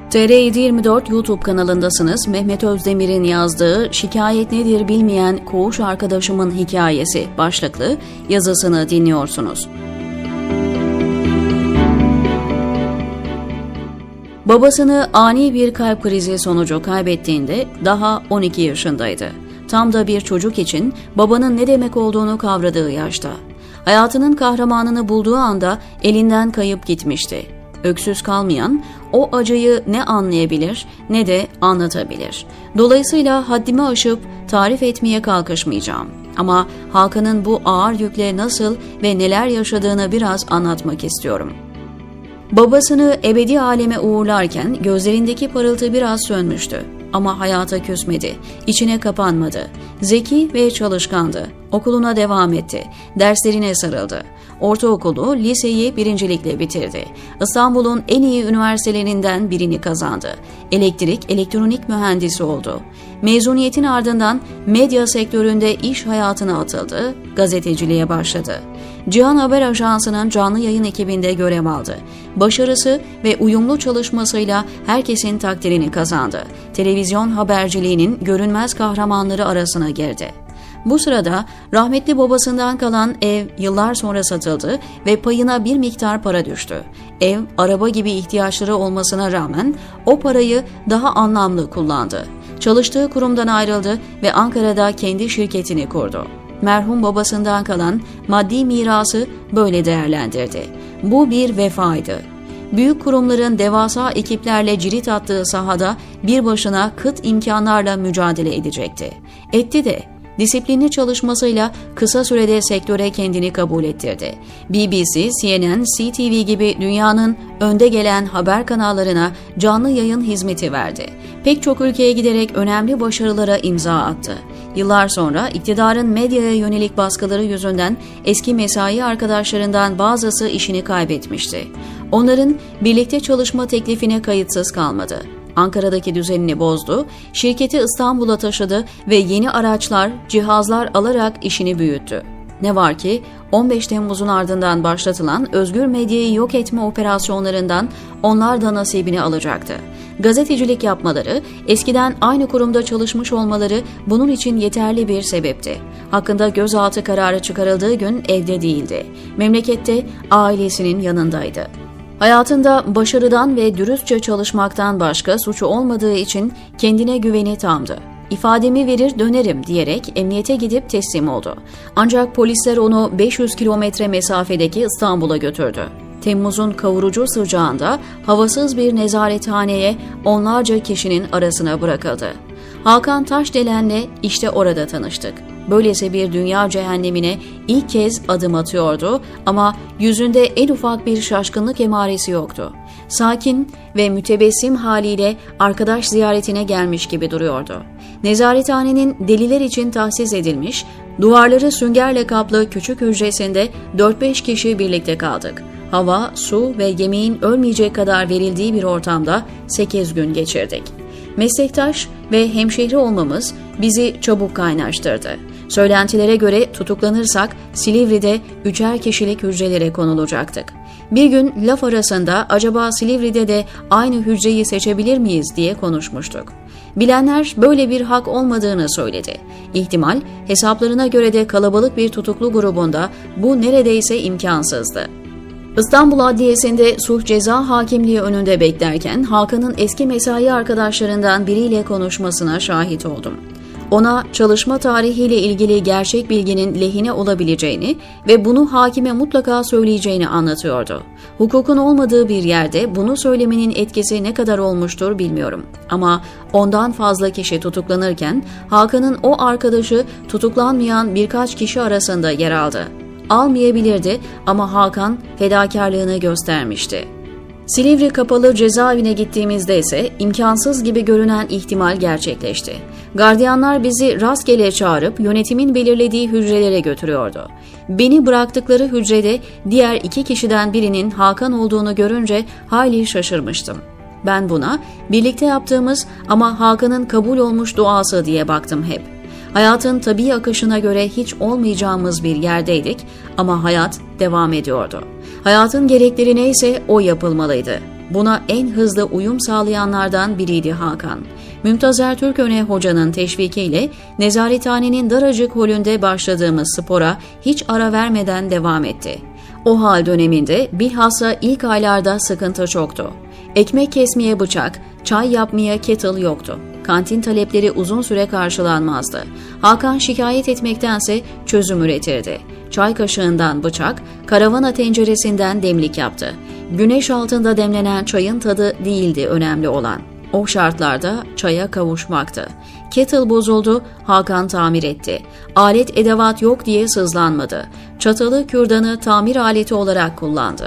TR724 YouTube kanalındasınız. Mehmet Özdemir'in yazdığı "Şikayet nedir bilmeyen koğuş arkadaşımın hikayesi" başlıklı yazısını dinliyorsunuz. Babasını ani bir kalp krizi sonucu kaybettiğinde daha 12 yaşındaydı. Tam da bir çocuk için babanın ne demek olduğunu kavradığı yaşta. Hayatının kahramanını bulduğu anda elinden kayıp gitmişti. Öksüz kalmayan, o acıyı ne anlayabilir ne de anlatabilir. Dolayısıyla haddimi aşıp tarif etmeye kalkışmayacağım. Ama Hakan'ın bu ağır yükle nasıl ve neler yaşadığını biraz anlatmak istiyorum. Babasını ebedi aleme uğurlarken gözlerindeki parıltı biraz sönmüştü. Ama hayata küsmedi, içine kapanmadı. Zeki ve çalışkandı. Okuluna devam etti. Derslerine sarıldı. Ortaokulu, liseyi birincilikle bitirdi. İstanbul'un en iyi üniversitelerinden birini kazandı. Elektronik mühendisi oldu. Mezuniyetin ardından medya sektöründe iş hayatına atıldı, gazeteciliğe başladı. Cihan Haber Ajansı'nın canlı yayın ekibinde görev aldı. Başarısı ve uyumlu çalışmasıyla herkesin takdirini kazandı. Televizyon haberciliğinin görünmez kahramanları arasına girdi. Bu sırada rahmetli babasından kalan ev yıllar sonra satıldı ve payına bir miktar para düştü. Ev, araba gibi ihtiyaçları olmasına rağmen o parayı daha anlamlı kullandı. Çalıştığı kurumdan ayrıldı ve Ankara'da kendi şirketini kurdu. Merhum babasından kalan maddi mirası böyle değerlendirdi. Bu bir vefaydı. Büyük kurumların devasa ekiplerle cirit attığı sahada bir başına kıt imkanlarla mücadele edecekti. Etti de. Disiplinli çalışmasıyla kısa sürede sektöre kendini kabul ettirdi. BBC, CNN, CTV gibi dünyanın önde gelen haber kanallarına canlı yayın hizmeti verdi. Pek çok ülkeye giderek önemli başarılara imza attı. Yıllar sonra iktidarın medyaya yönelik baskıları yüzünden eski mesai arkadaşlarından bazısı işini kaybetmişti. Onların birlikte çalışma teklifine kayıtsız kalmadı. Ankara'daki düzenini bozdu, şirketi İstanbul'a taşıdı ve yeni araçlar, cihazlar alarak işini büyüttü. Ne var ki 15 Temmuz'un ardından başlatılan özgür medyayı yok etme operasyonlarından onlar da nasibini alacaktı. Gazetecilik yapmaları, eskiden aynı kurumda çalışmış olmaları bunun için yeterli bir sebepti. Hakkında gözaltı kararı çıkarıldığı gün evde değildi. Memlekette ailesinin yanındaydı. Hayatında başarıdan ve dürüstçe çalışmaktan başka suçu olmadığı için kendine güveni tamdı. İfademi verir dönerim diyerek emniyete gidip teslim oldu. Ancak polisler onu 500 kilometre mesafedeki İstanbul'a götürdü. Temmuz'un kavurucu sıcağında havasız bir nezarethaneye onlarca kişinin arasına bırakıldı. Hakan Taşdelen'le işte orada tanıştık. Böylesi bir dünya cehennemine ilk kez adım atıyordu ama yüzünde en ufak bir şaşkınlık emaresi yoktu. Sakin ve mütebessim haliyle arkadaş ziyaretine gelmiş gibi duruyordu. Nezarethanenin deliler için tahsis edilmiş, duvarları süngerle kaplı küçük hücresinde 4-5 kişi birlikte kaldık. Hava, su ve yemeğin ölmeyecek kadar verildiği bir ortamda 8 gün geçirdik. Meslektaş ve hemşehri olmamız bizi çabuk kaynaştırdı. Söylentilere göre tutuklanırsak Silivri'de 3'er kişilik hücrelere konulacaktık. Bir gün laf arasında acaba Silivri'de de aynı hücreyi seçebilir miyiz diye konuşmuştuk. Bilenler böyle bir hak olmadığını söyledi. İhtimal, hesaplarına göre de kalabalık bir tutuklu grubunda bu neredeyse imkansızdı. İstanbul Adliyesi'nde sulh ceza hakimliği önünde beklerken Hakan'ın eski mesai arkadaşlarından biriyle konuşmasına şahit oldum. Ona çalışma tarihiyle ilgili gerçek bilginin lehine olabileceğini ve bunu hakime mutlaka söyleyeceğini anlatıyordu. Hukukun olmadığı bir yerde bunu söylemenin etkisi ne kadar olmuştur bilmiyorum. Ama ondan fazla kişi tutuklanırken Hakan'ın o arkadaşı tutuklanmayan birkaç kişi arasında yer aldı. Almayabilirdi ama Hakan fedakarlığını göstermişti. Silivri Kapalı Cezaevine gittiğimizde ise imkansız gibi görünen ihtimal gerçekleşti. Gardiyanlar bizi rastgele çağırıp yönetimin belirlediği hücrelere götürüyordu. Beni bıraktıkları hücrede diğer 2 kişiden birinin Hakan olduğunu görünce hayli şaşırmıştım. Ben buna birlikte yaptığımız ama Hakan'ın kabul olmuş duası diye baktım hep. Hayatın tabii akışına göre hiç olmayacağımız bir yerdeydik ama hayat devam ediyordu. Hayatın gerekleri neyse o yapılmalıydı. Buna en hızlı uyum sağlayanlardan biriydi Hakan. Mümtazer Türköne hocanın teşvikiyle nezarethanenin daracık holünde başladığımız spora hiç ara vermeden devam etti. O hal döneminde bilhassa ilk aylarda sıkıntı çoktu. Ekmek kesmeye bıçak, çay yapmaya kettle yoktu. Kantin talepleri uzun süre karşılanmazdı. Hakan şikayet etmektense çözüm üretirdi. Çay kaşığından bıçak, karavana tenceresinden demlik yaptı. Güneş altında demlenen çayın tadı değildi önemli olan. O şartlarda çaya kavuşmaktı. Kettle bozuldu, Hakan tamir etti. Alet edevat yok diye sızlanmadı. Çatalı, kürdanı tamir aleti olarak kullandı.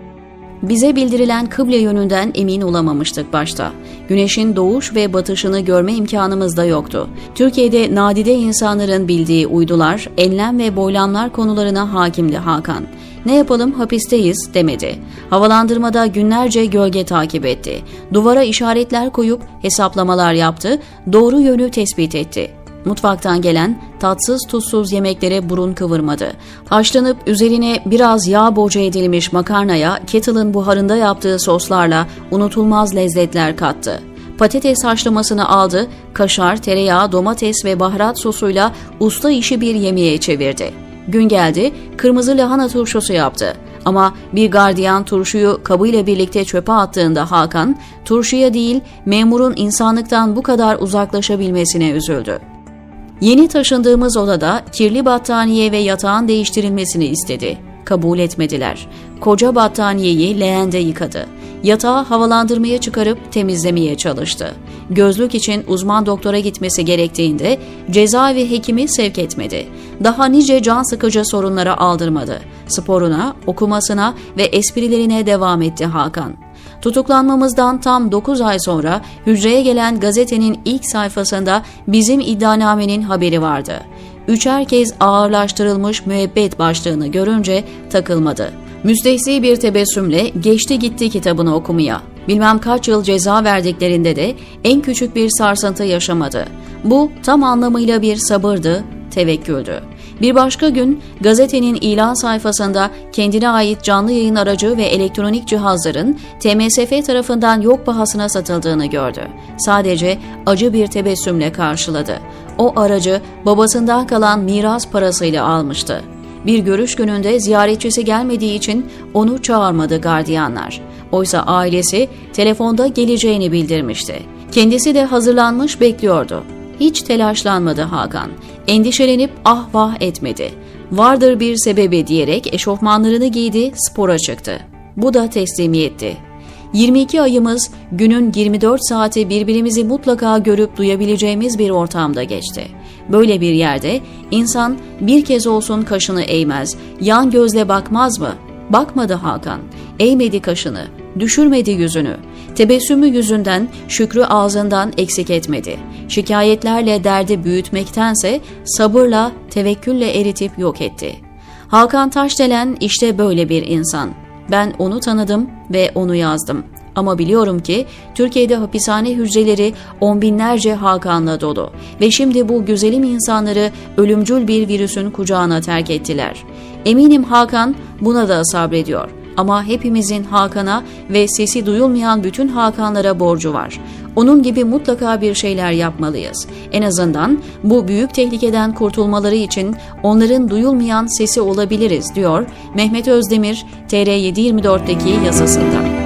Bize bildirilen kıble yönünden emin olamamıştık başta. Güneşin doğuş ve batışını görme imkanımız da yoktu. Türkiye'de nadide insanların bildiği uydular, enlem ve boylamlar konularına hakimdi Hakan. Ne yapalım, hapisteyiz demedi. Havalandırmada günlerce gölge takip etti. Duvara işaretler koyup hesaplamalar yaptı, doğru yönü tespit etti. Mutfaktan gelen tatsız tuzsuz yemeklere burun kıvırmadı. Haşlanıp üzerine biraz yağ boca edilmiş makarnaya kettle'ın buharında yaptığı soslarla unutulmaz lezzetler kattı. Patates haşlamasını aldı, kaşar, tereyağı, domates ve baharat sosuyla usta işi bir yemeğe çevirdi. Gün geldi, kırmızı lahana turşusu yaptı. Ama bir gardiyan turşuyu kabıyla birlikte çöpe attığında Hakan, turşuya değil memurun insanlıktan bu kadar uzaklaşabilmesine üzüldü. Yeni taşındığımız odada kirli battaniye ve yatağın değiştirilmesini istedi. Kabul etmediler. Koca battaniyeyi leğende yıkadı. Yatağı havalandırmaya çıkarıp temizlemeye çalıştı. Gözlük için uzman doktora gitmesi gerektiğinde cezaevi hekimi sevk etmedi. Daha nice can sıkıcı sorunlara aldırmadı. Sporuna, okumasına ve esprilerine devam etti Hakan. Tutuklanmamızdan tam 9 ay sonra hücreye gelen gazetenin ilk sayfasında bizim iddianamenin haberi vardı. 3'er kez ağırlaştırılmış müebbet başlığını görünce takılmadı. Müstehzi bir tebessümle geçti gitti kitabını okumaya. Bilmem kaç yıl ceza verdiklerinde de en küçük bir sarsıntı yaşamadı. Bu tam anlamıyla bir sabırdı, tevekküldü. Bir başka gün gazetenin ilan sayfasında kendine ait canlı yayın aracı ve elektronik cihazların TMSF tarafından yok pahasına satıldığını gördü. Sadece acı bir tebessümle karşıladı. O aracı babasından kalan miras parasıyla almıştı. Bir görüş gününde ziyaretçisi gelmediği için onu çağırmadı gardiyanlar. Oysa ailesi telefonda geleceğini bildirmişti. Kendisi de hazırlanmış bekliyordu. Hiç telaşlanmadı Hakan. Endişelenip ah vah etmedi. Vardır bir sebebi diyerek eşofmanlarını giydi, spora çıktı. Bu da teslimiyetti. 22 ayımız günün 24 saati birbirimizi mutlaka görüp duyabileceğimiz bir ortamda geçti. Böyle bir yerde insan bir kez olsun kaşını eğmez, yan gözle bakmaz mı? Bakmadı Hakan. Eğmedi kaşını, düşürmedi yüzünü. Tebessümü yüzünden, şükrü ağzından eksik etmedi. Şikayetlerle derdi büyütmektense sabırla, tevekkülle eritip yok etti. Hakan Taşdelen işte böyle bir insan. Ben onu tanıdım ve onu yazdım. Ama biliyorum ki Türkiye'de hapishane hücreleri on binlerce Hakan'la dolu ve şimdi bu güzelim insanları ölümcül bir virüsün kucağına terk ettiler. Eminim Hakan buna da sabrediyor. Ama hepimizin Hakan'a ve sesi duyulmayan bütün Hakanlara borcu var. Onun gibi mutlaka bir şeyler yapmalıyız. En azından bu büyük tehlikeden kurtulmaları için onların duyulmayan sesi olabiliriz, diyor Mehmet Özdemir TR724'deki yazısında.